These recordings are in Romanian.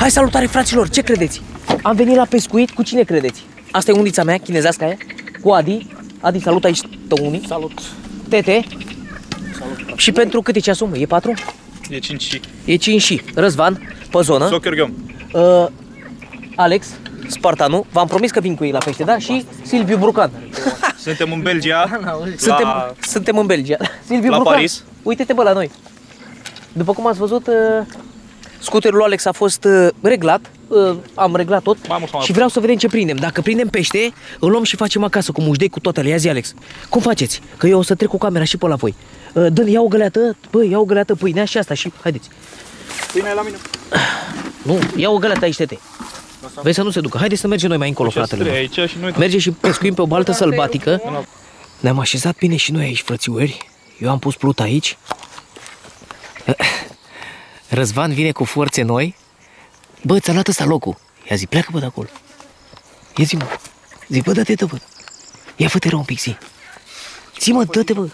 Hai, salutare, fraților, ce credeți? Am venit la pescuit, cu cine credeți? Asta e undița mea, chinezească aia, cu Adi. Adi, salut, aici unii. Salut. Tete. Salut. Și pentru cât e ceasul, mă? E 4? E 5 și. E 5 și. Răzvan, pe zonă. Soccer Alex, Spartanu, v-am promis că vin cu ei la pește, da? Și Silviu Brucan. Suntem în Belgia. Suntem în Belgia. Silviu la Brucan. Paris. Uite-te, bă, la noi. După cum ați văzut, scuterul lui Alex a fost reglat. Am reglat tot și vreau să vedem ce prindem. Dacă prindem pește, îl luăm și facem acasă cu mușdei, cu toate. Ia zi, Alex, cum faceți? Că eu o să trec cu camera și pe la voi. Ia o găleată, băi, ia o găleată pâinea și asta și haideți. Pâinea e la mine. Nu, ia o găleată aici, tete. Vezi să nu se ducă. Haideți să mergem noi mai încolo, fratele meu. Aici și noi. Mergem și pescuim pe o baltă sălbatică. Ne-am așezat bine și noi aici, frățiori. Eu am pus pluta aici. Răzvan vine cu forțe noi. Bă, ți-a luat ăsta locul. Ia zi, pleacă, bă, de acolo. Ia zi, mă. Zi, bă, dă-te, bă. Ia fă-te rău un pic, zi. Zi, mă, dă-te, bă.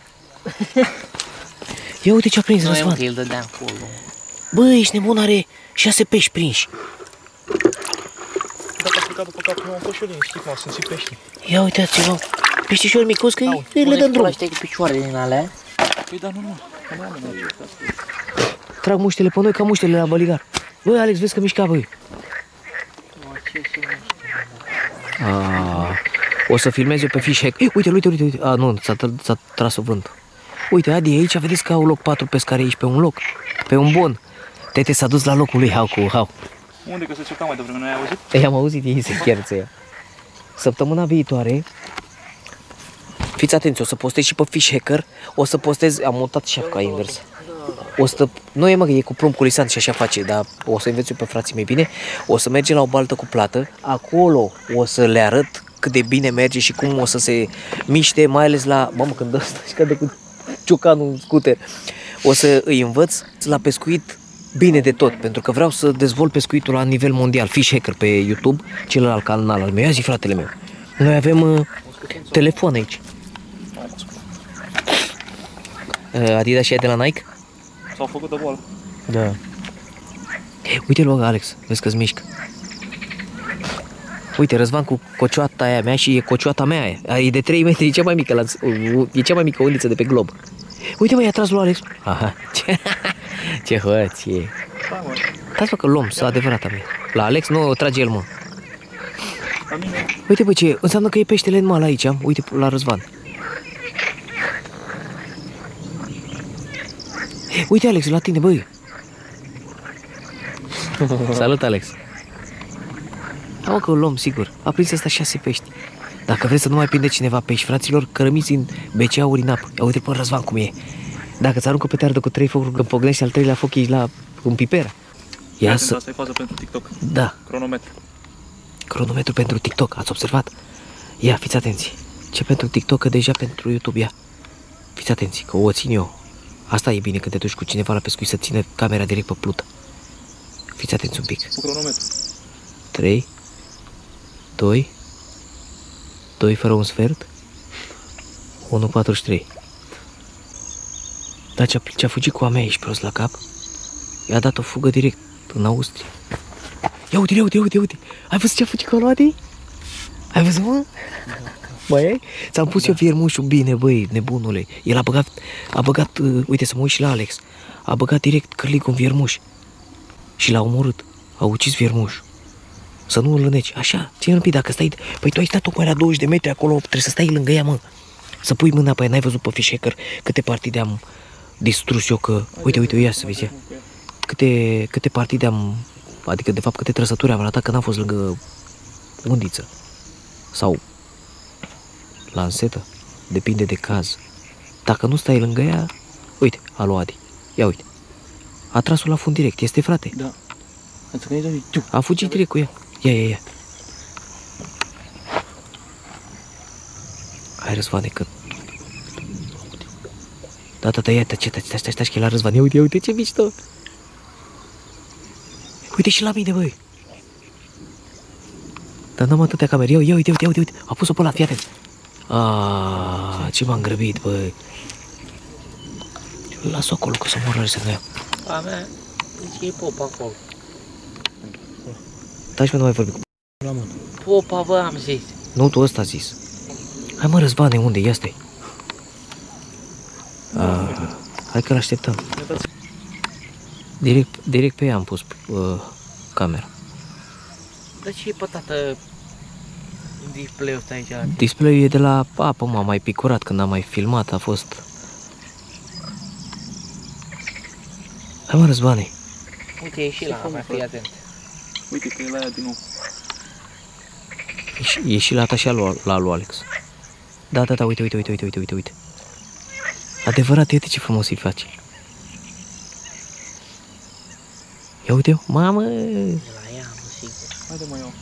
Ia uite ce a prins Răzvan. Bă, ești nebun, are 6 pești prinși. Dacă a plecat după cap, nu am fost și eu liniștit, m-am simțit pește. Ia uitați-vă, peștișori micuți, că le dăm drum. Cu picioarele din alea. Păi da, nu. Trag muștele pe noi ca muștele la băligar. Băi, Alex, vezi că mișca, băi. O să filmez eu pe fish hack. Uite. Nu, s-a tras o vânt. Uite, Adi, aici vedeți că au loc 4 pescari aici pe un loc. Pe un bon. Tete s-a dus la locul lui Hau. Unde că se cerca mai devreme, n-ai auzit? Ei, am auzit, ei se cherță ea. Săptămâna viitoare, fiți atenți, o să postez și pe Fish Hacker. O să postez, am mutat șefca invers. Nu e, mă, e cu plumb culisant și așa face, dar o să înveți eu pe frații mei bine. O să mergem la o baltă cu plată. Acolo o să le arăt cât de bine merge și cum o să se miște, mai ales la... Mamă, când ăsta și cade cu ciocanul în scuter. O să îi învăț la pescuit bine de tot, pentru că vreau să dezvolt pescuitul la nivel mondial. Fish Hacker pe YouTube, celălalt canal al meu. Ia zi, fratele meu. Noi avem telefon aici. Adidas și de la Nike? S-au făcut de boală. Da. Uite-l, Alex, vezi că-ți mișcă. Uite, Răzvan cu cocioata aia mea și e cocioata mea aia. E de 3 metri, e cea mai mică, e cea mai mică undiță de pe glob. Uite, mă, i-a tras lui Alex. Aha, ce hoție. Stați, mă, că luăm, să adevărata mea. La Alex nu o trage el, mă. Uite, bă, ce înseamnă că e peștele în mal aici, uite la Răzvan. Uite, Alex, la tine, băi. Salut, Alex. Au că o luăm, sigur. A prins ăsta 6 pești. Dacă vreți să nu mai prinde cineva pești, fraților, cărămiți în BCA-uri în apă. Ia uite pe Răzvan cum e. Dacă ți aruncă pe teardă cu 3 focuri, când pognești al 3-lea foc, ești la un piper. Ia să... Asta e fază pentru TikTok. Da. Cronometru. Cronometru pentru TikTok, ați observat? Ia, fiți atenți. Ce pentru TikTok, că deja pentru YouTube, ia. Fiți atenți, că o țin eu. Asta e bine când te duci cu cineva la pescuit să ține camera direct pe plută. Fiți atenți un pic. Cu cronometru. 3, 2 fără un sfert, 1,43. Dar ce-a fugit cu a mea, ești prost la cap? I-a dat o fugă direct în Austria. Ia uite. Ai văzut ce-a fugit cu Adi? Ai văzut, mă? Mai ai? Ți-am pus eu viermușul bine, băi, nebunule. El a băgat, uite să mă uit și la Alex. A băgat direct cârligul în viermuș. Și l-a omorât. A ucis viermușul. Să nu îl lâneci. Așa, ține-l pic, dacă stai... Păi tu ai stat tocmai la 20 de metri acolo, trebuie să stai lângă ea, mă. Să pui mâna pe ea, n-ai văzut pe Fish Hacker câte partide am distrus eu, că... Uite, ia să vezi, ia. Câte partide am... Adică, de fapt, câte trăsături am ratat că n-am fost lângă undiță. Sau lansetă. Depinde de caz. Dacă nu stai lângă ea... Uite, alo, Adi. Ia uite. A tras-o la fund direct, este, frate? Da. A fugit direct cu ea. Ia. Hai, Răzvane, că... Da, ia, stai, că e la Răzvan. Ia uite ce mișto. Uite și la mine, băi. Dar n-am atâtea camere. Ia uite. A pus-o pe ăla, fii atent. Ce m-am grăbit, băi. Las-o acolo, că să mă rări să nu iau. A mea, zice, e pop acolo. Taci, mă, nu mai vorbi cu... Popa, bă, am zis. Nu, tu ăsta a zis. Hai, mă, Răzvane, unde? Ia stai. Hai că l-așteptăm. Direct pe ea am pus camera. Dar ce e pe tată display-ul ăsta aici? Display-ul e de la apă, m-a mai picurat când am mai filmat, a fost... Hai, mă, Răzvane. Uite, e și la mea, fii atent. Uite că e la ea din nou. E și la ta și la lui Alex. Da, uite. Adevărat, uite ce frumos îi face. Ia uite-o, mamă! La ea, mă, sigur. Haide, mă, iau.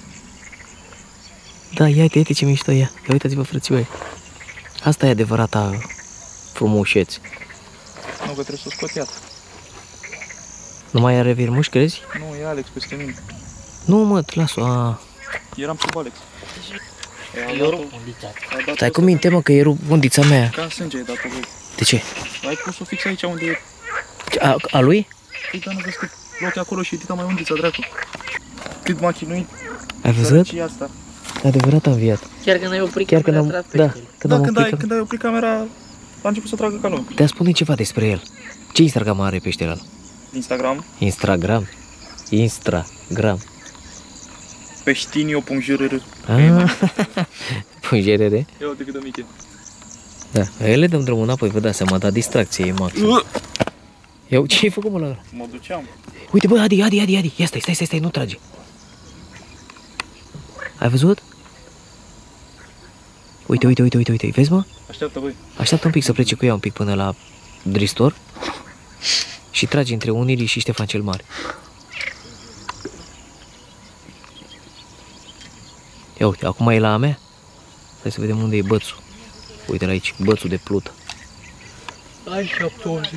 Da, ia uite ce mișto ea. Ia uitați-vă, frățioare. Asta e adevărata frumușețe. Nu, că trebuie să o scot iată. Nu mai are virmuș, crezi? Nu, e Alex peste mine. Nu, mă, las-o. Eram sub Alex. Eu rup undița. Stai cu minte, mă, că e undița mea. Ca în sânge ai dat-o, băi. De ce? Ai pus-o fix aici unde e. A lui? Păi, dar nu vezi că loc acolo și dita mai undița, dracu. Cât m-a chinuit. Ai văzut? Sărăcia asta. Adevărat am înviat. Chiar când ai oprit Chiar când camera, am... a Da, tras peștele. când Da, am oprit. când ai oprit camera, a început să tragă ca lumea. Te-a spune ceva despre el. Ce Instagram are peștele ăla? Instagram, Instagram. peștinio.jrr. Pungerere. Ia uite cât de mic e. Da, ele dăm drumul înapoi, vă dați seama, dar distracție e maxim. Ia, ce ai făcut, mă, la ăla? Mă duceam. Uite, bă, Adi, ia stai, nu trage. Ai văzut? Uite, vezi, mă? Așteaptă, băi. Așteaptă un pic să plece cu ea un pic până la Dristor și trage între Unirii și Ștefan cel Mare. Ia uite, acum e la a mea. Hai să vedem unde e bățul. Uite la aici, bățul de plută. Ai 780.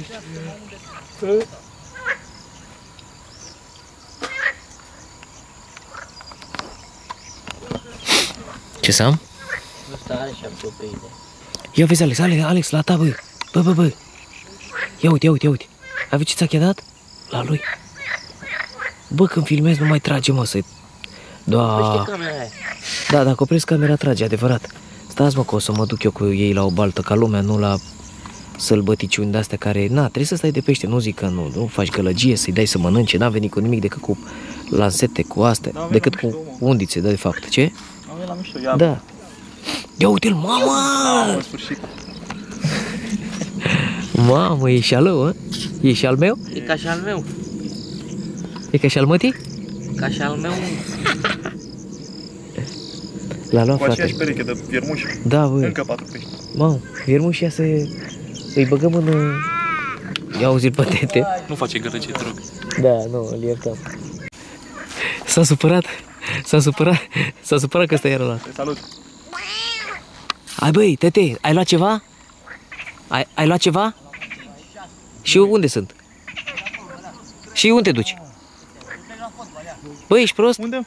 Ce să am? Ăsta are 780. Ia vezi, Alex, la ta, bă. Bă. Ia uite. Ai văzut ce ți-a chedat? La lui. Bă, când filmezi nu mai trage, mă, să-i... Oprește camera aia. Da, dacă opresc camera trage, adevărat. Stați, mă, că o să mă duc eu cu ei la o baltă ca lumea, nu la sălbăticiuni de-astea care... Na, trebuie să stai de pește, nu zic că nu faci gălăgie, să-i dai să mănânce, n-am venit cu nimic decât cu lansete, cu astea, Da, decât mișto, cu undițe, de fapt, ce? Am venit la mișto, ia. Da. Ia uite-l, mamă! În sfârșit. Mamă, e și al lui, mă? E și al meu? E ca și al meu. E ca și al mătii? Ca și al meu. L-a luat, Cu frate. aceeași pereche de viermuși. Da, bă. Încă 4 pești. Mamă, viermușia să-i băgăm în... Ia auzi-l pe tete. Nu face gălăgie, te rog. Da, nu, îl iertăm. S-a supărat că ăsta era ăla. Te salut. Hai, băi, tete, ai luat ceva? Ai luat ceva? Și unde sunt? Și unde te duci? Băi, ești prost? Unde?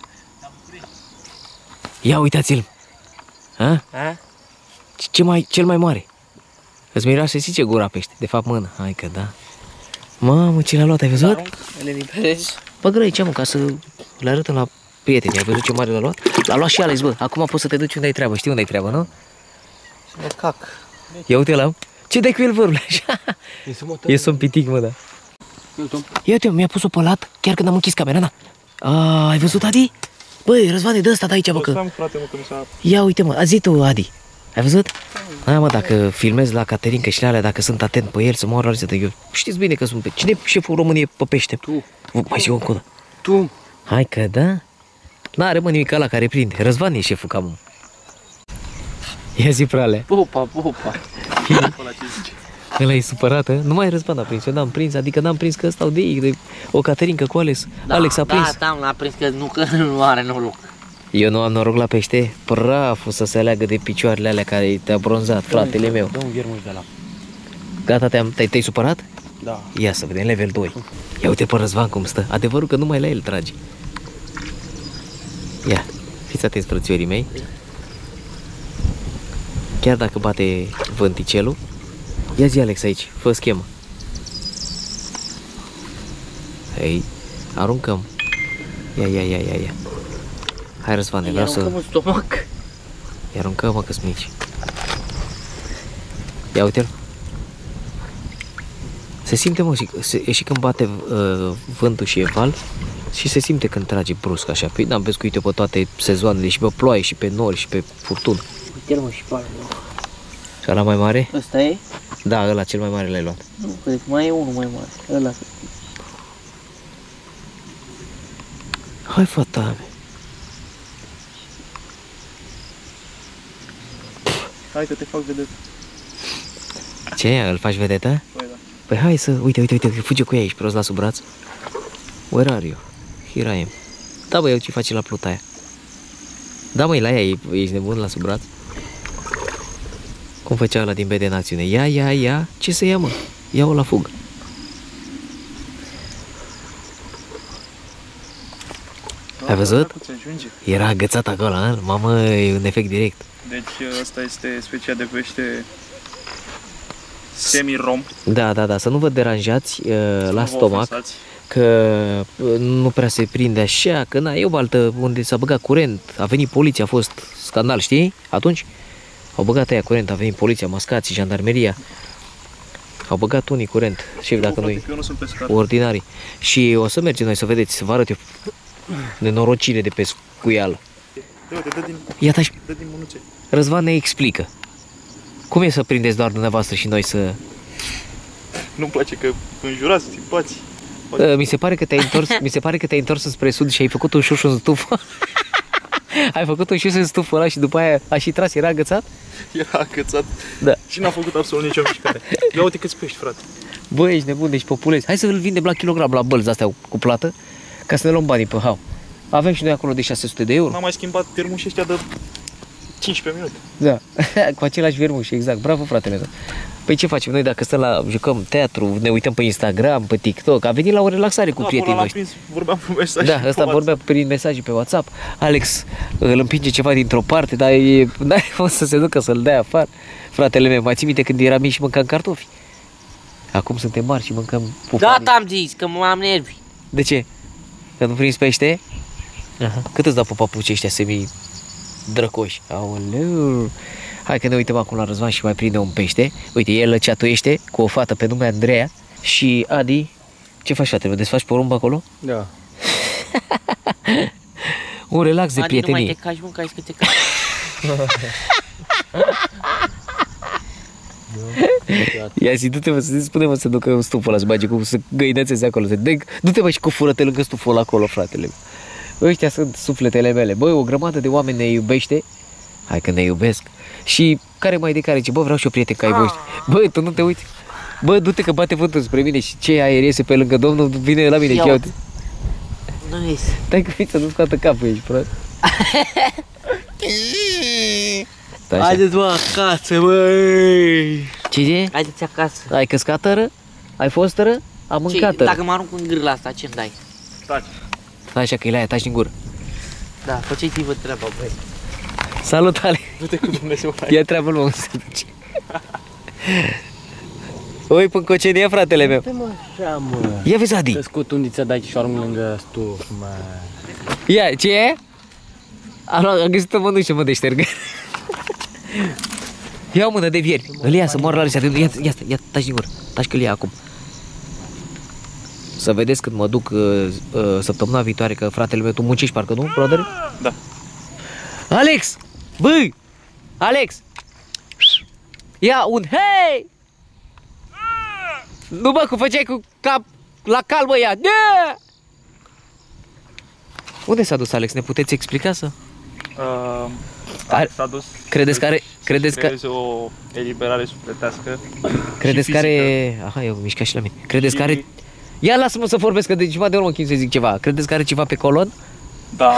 Ia uitați-l. Ha? A? Cel mai mare. Îți miroase, zice, gura pește. De fapt, mână. Hai că da. Mamă, ce l-a luat, ai văzut? Le liberezi. Bă, aici, mă, ca să le arătăm la prieteni. Ai văzut ce mare l-a luat? L-a luat și Alex, bă. Acum poți să te duci unde ai treabă. Știi unde ai treabă, nu? Mă cac. Ia uite la. Ce dai cu el, vărule? Așa. E somn pitic, mă, da. Ia uite, mi-a pus-o pe lat chiar când am închis camera, na. Ai văzut, Adi? Băi, Răzvane, dă ăsta de aici, bă, că... Stai, frate, mă, că mi s-a... Ia uite, mă, zi tu, Adi. Ai văzut? Da, mă, dacă filmezi la Caterinca și la alea, dacă sunt atent pe el, să moară alții, eu știți bine că sunt pe... Cine e șeful României pe pește? Tu. Mai zi o încolo. Tu. Hai că da. N-are, mă, nimic ăla care prinde. Răzvan e șeful cam. Ia zi prale. Popa. Ăla ce zice. Ăla e supărată. Nu mai Răzvan a prins, eu n-am prins, adică n-am prins că stau de ei, de o Caterinca cu Alex. Da, Alex a prins. Da, l-a prins că nu are noroc. Eu nu am noroc la pește, praful să se leagă de picioarele alea care te-a bronzat, fratele meu. Dă un viermuș de la. Gata, te-ai supărat? Da. Ia să vedem, level 2. Ia uite pe Răzvan cum stă. Adevărul că numai la el trage. Ia, fiți atenți, frățiorii mei. Chiar dacă bate vânticelul, ia zi, Alex, aici, fă schemă. Hei, aruncăm. Ia. Hai, Răzvane, vreau să... Aruncăm în stomac. Îi aruncăm, mă, că-s mici. Ia uite-l. Se simte, mă, și când bate vântul și e val, și se simte când trage brusc așa. Păi n-am pescuit-o pe toate sezoanele, și pe ploaie, și pe nori, și pe furtună. Uite-l, mă, și pe ăla. Și ăla mai mare? Ăsta e? Da, ăla cel mai mare l-ai luat. Nu, cred că mai e unul mai mare. Ăla. Hai, fata mea. Hai că te fac vedetă. Ce? Îl faci vedetă? Păi da. Păi hai să... Uite, fuge cu ea aici, prost la sub braț. Where are you? Here I am. Da, bă, eu ce face la pluta aia? Da, măi, la ea, ești nebun la sub braț? Cum făcea ăla din BD în acțiune? Ia. Ce să ia, mă? Ia-o la fugă. Ai văzut? Era agățat acolo, a? Mamă, e un efect direct. Deci asta este specia de pește semi-rom. Da, să nu vă deranjați la stomac, că nu prea se prinde așa, că na, e o baltă unde s-a băgat curent, a venit poliția, a fost scandal, știi? Atunci au băgat aia curent, a venit poliția, mascații, jandarmeria, au băgat unii curent, șef, dacă nu-i ordinari. Și o să mergem noi să vedeți, să vă arăt eu nenorocire de pescuială. Ia taci, dă din mânuțe. Răzvan ne explică. Cum e să prindeți doar dumneavoastră și noi să... Nu-mi place că înjurați, tipați. Mi se pare că te-ai întors spre sud și ai făcut un șuș în stufă. Ai făcut un șuș în stufă ăla și după aia a și tras, era agățat? Era agățat. Da. Și n-a făcut absolut nicio mișcare. Ia uite câți pești, frate. Bă, ești nebun, deci populezi. Hai să îl vindem la kilogram, la bălți astea cu plată, ca să ne luăm banii pe hau. Avem și noi acolo de 600 de euro. N-am mai schimbat termușii ăștia de 15 minute. Da, cu același vermuș, exact. Bravo, fratele meu. Păi ce facem noi dacă stăm jucăm teatru, ne uităm pe Instagram, pe TikTok? A venit la o relaxare cu prietenii noștri. Vorbeam pe mesaje. Da, ăsta vorbea prin mesaje pe WhatsApp. Alex îl împinge ceva dintr-o parte, dar n-are cum să se ducă să-l dea afară. Fratele meu, mai ții minte când eram mici și mâncam cartofi? Acum suntem mari și mâncăm pufani. Da, am zis, că m-am nervi. De ce? Că nu prinzi pește? Aha. Cât îți dau pe papucii ăștia semi-drăcoși? Aoleu! Hai că ne uităm acum la Răzvan și mai prinde un pește. Uite, el lăceatuiește cu o fată pe nume Andreea. Și Adi, ce faci, fratele? Desfaci porumb acolo? Da. Un relax de prietenie. Adi, nu mai te cași, mă, că ai să te cași. Ia zi, du-te, mă, spune-mă să ducă un stuful ăla, să bage cu să găinățeze acolo. Du-te, mă, și cu fură-te lângă stuful ăla acolo, fratele. Ăștia sunt sufletele mele. Băi, o grămadă de oameni ne iubește. Hai că ne iubesc. Și care mai de care zice, bă, vreau și o prieten ca ai voștri. Băi, tu nu te uiți. Bă, du-te că bate vântul spre mine și ce aer iese pe lângă Domnul vine la mine. Ia uite. Nu iese. Stai că fiți să nu scoată capul, ești prost. Haideți, mă, acasă, băi. Ce e? Haideți acasă. Ai căscat tără? Ai fost tără? Am mâncat tără. Dacă mă arunc în grâla asta, ce-mi dai? Taci. Stai așa că e la aia, taci din gură. Da, făceți-vă treaba, băi. Salut, Ale. Du-te cu Dumnezeu. Ia treabă lui, să duce. Oi, pâncocenie, fratele meu. Pe mă, așa, mă. Ia vezi, Adi. Să scot undița de aici și o arunc lângă stuf, mă. Ia, ce e? Am găsit o mănușă, mă, de ștergă. Ia o mână de vieri. Îl ia să moară la râsea. Ia, taci din gură. Taci că îl ia acum. Să vedeți când mă duc săptămâna viitoare, că fratele meu, tu muncești parcă, nu, brother? Da. Alex! Băi! Alex! Ia un hei! Nu, bă, cum făceai cu cap la cal, bă, ia! Unde s-a dus Alex? Ne puteți explica să? S-a dus. Credeți că o eliberare sufletească. Credeți că are... Aha, eu mișcat și la mine. Credeți că are... Ia lasă-mă să vorbesc, că de ceva de urmă să zic ceva. Credeți că are ceva pe colon? Da.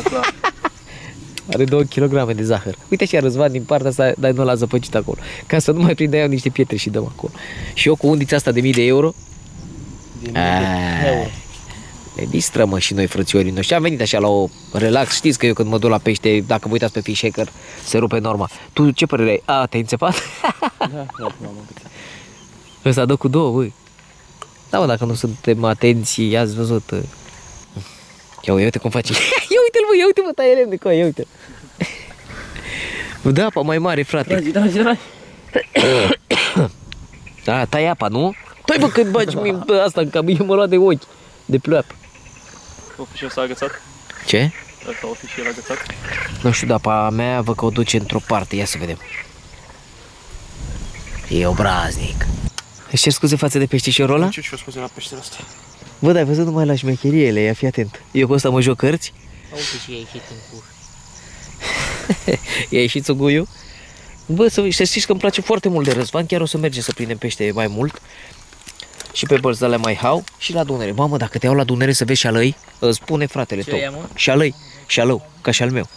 Are 2 kg de zahăr. Uite și Răzvan din partea asta, dar nu l-a zăpăcit acolo. Ca să nu mai prindă eu niște pietre și dăm acolo. Și eu cu undița asta de 1000 de euro. Ne distrăm, și noi, frățiorii noștri. Am venit așa la o relax. Știți că eu când mă duc la pește, dacă vă uitați pe fish hacker, se rupe norma. Tu ce părere ai? A, te-ai înțepat? Da, m-am împățit. Ăsta dă cu 2, băi. Da, mă, dacă nu suntem atenți, i-ați văzut. Ia uite cum face. Ia uite mă, taie lemne cu aia, ia uite. Da, apa mai mare, frate. Tragi. Da, tai apa, nu? Tai bă, când bagi asta în cabină, mă lua de ochi, de pleoapă. O fi și ăsta agățat? Ce? Ăsta o fi și el agățat? Nu știu, dar apa mea văd că o duce într-o parte, ia să vedem. E obraznic. Își cer scuze față de peștișorul ăla? Ce scuze la peștele ăsta? Bă, dar ai văzut numai la șmecheriele, ia fi atent. Eu cu ăsta mă joc cărți, Uite și e ieșit în cur. i-a ieșit țuguiul. Bă, să știți că îmi place foarte mult de Răzvan, chiar o să mergem să prindem pește mai mult. Și pe bărți de mai hau și la Dunăre. Mamă, dacă te iau la Dunăre să vezi șalăi, îți spune fratele tău. Șalăi, șalău, ca și al meu.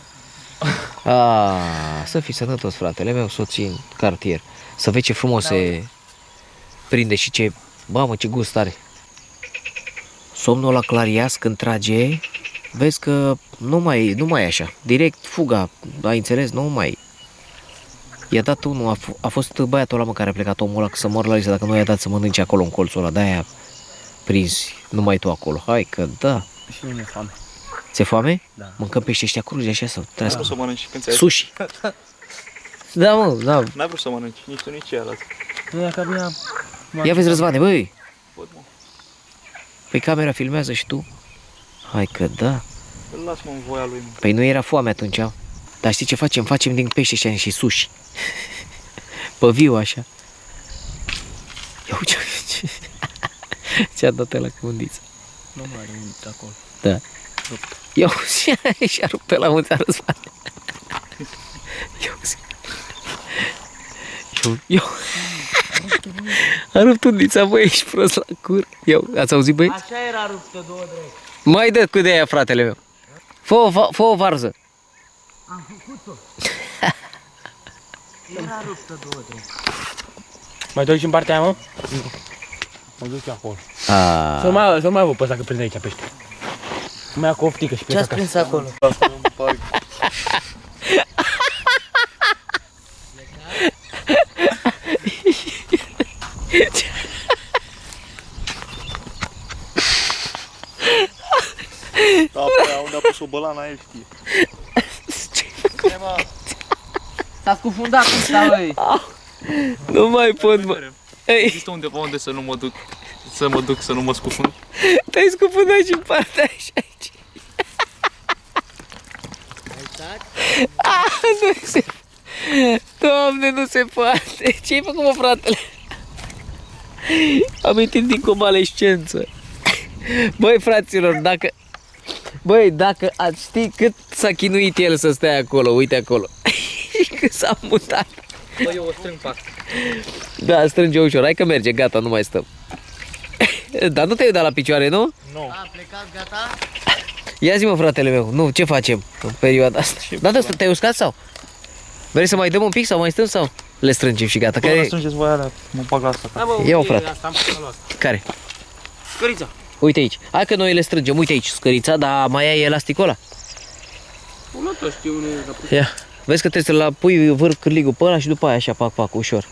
Să fii sănătos, fratele meu, soții în cartier. Să vezi ce frumos se prinde și ce, mamă, ce gust are. Somnul la clarias când trage, vezi că nu mai e așa. Direct fuga, ai înțeles, nu mai. I-a dat unul, a fost băiatul ăla mă care a plecat omul ăla să mor la listă, dacă nu i-a dat să mănânce acolo în colțul ăla, de-aia prins numai tu acolo. Hai că da. Și nu mi-e foame. Ți-e foame? Da. Mâncăm pește ăștia cruzi așa să N-ai trească. vrut să mănânci când ți-ai... Sushi. Da, mă, da. N-ai vrut să mănânci, nici tu, nici ceilalți. Nu e cabina. Ia vezi, Răzvane, băi. Văd, mă. Păi camera filmează și tu. Hai că da. Îl las, mă, în voia lui, mă. Păi nu era foame atunci. Dar știi ce facem? Facem din pește ăștia și sushi. Pe viu așa. Ia uite ce-a dat la cundiță. Nu mai are unit acolo. Da. Ia uite și-a rupt pe la munța Răzvan. Ia uite. Eu. A rupt undița, băi, ești prost la cur. Ia, ați auzit, băi? Așa era ruptă, două drept. Mai dă cu de aia, fratele meu. Fă o varză. Am făcut-o. Era ruptă, două drept. Mai duci în partea aia, mă? Mă duc eu acolo. Să mai văd pe ăsta că prinde aici pește. Mai ia cu oftică și plec Ce-ați acasă. prins acolo? Asta nu-mi pare. Da, pe unde a pus o bălană, el știe. S-a scufundat cum sta, băi. Nu mai pot, bă. Ei, Există undeva unde să nu mă duc, să nu mă scufund? te-ai scufundat și în partea așa aici. Nu se... Doamne, nu se poate. Ce-ai făcut, mă, fratele? Am amintit din convalescență. Băi, fraților, dacă ați ști cât s-a chinuit el să stea acolo, uite acolo. Și cât s-a mutat. Băi, eu o strâng pac. Da, strânge ușor, hai că merge, gata, nu mai stăm. Dar nu te-ai dat la picioare, nu? Nu. A plecat, gata? Ia zi, mă, fratele meu, nu, ce facem în perioada asta? Da, da, te-ai uscat sau? Vrei să mai dăm un pic sau mai stăm sau? Le strângem și gata. Care... strângeți voi alea, mă bag la asta. Da, bă, Ia-o, uite, frate. asta am pus la asta. Care? Scărița. Uite aici. Hai că noi le strângem. Uite aici, scărița, dar mai ai elasticul ăla? Nu tot știu unde e la pus. Ia. Vezi că trebuie să-l pui vârf cârligul pe ăla și după aia așa, pac, ușor.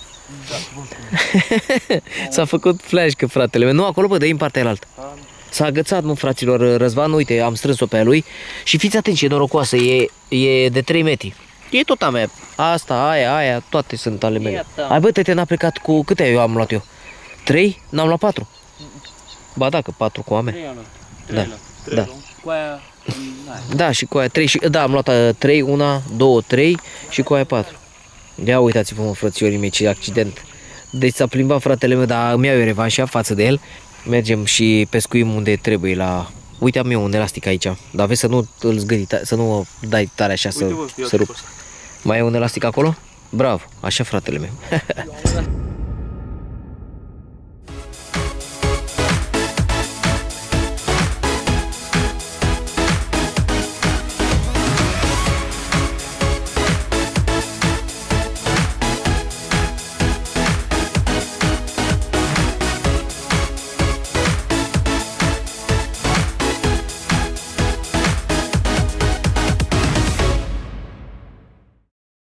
S-a făcut flash, că fratele meu. Nu, acolo, bă, dă-i în partea aia altă. S-a agățat, mă, fraților, Răzvan, uite, am strâns-o pe a lui. Și fiți atenți, e norocoasă, e de 3 metri. E tot a mea. Asta, aia, toate sunt ale mele. Hai, bă, tete, n-a plecat cu câte eu am luat eu? 3? N-am luat 4. Ba da, că 4 cu a mea. Da. Da. Cu aia... Da, și cu aia 3 și... Da, am luat 3, 1, 2, 3 și cu aia 4. Ia uitați-vă, mă, frățiorii mei, ce accident. Deci s-a plimbat fratele meu, dar îmi iau eu revanșa față de el. Mergem și pescuim unde trebuie la... Uite, am eu un elastic aici. Dar vezi să nu îl zgâri, să nu să tare așa. Uite, să rup. Mai e un elastic acolo? Bravo, așa, fratele meu.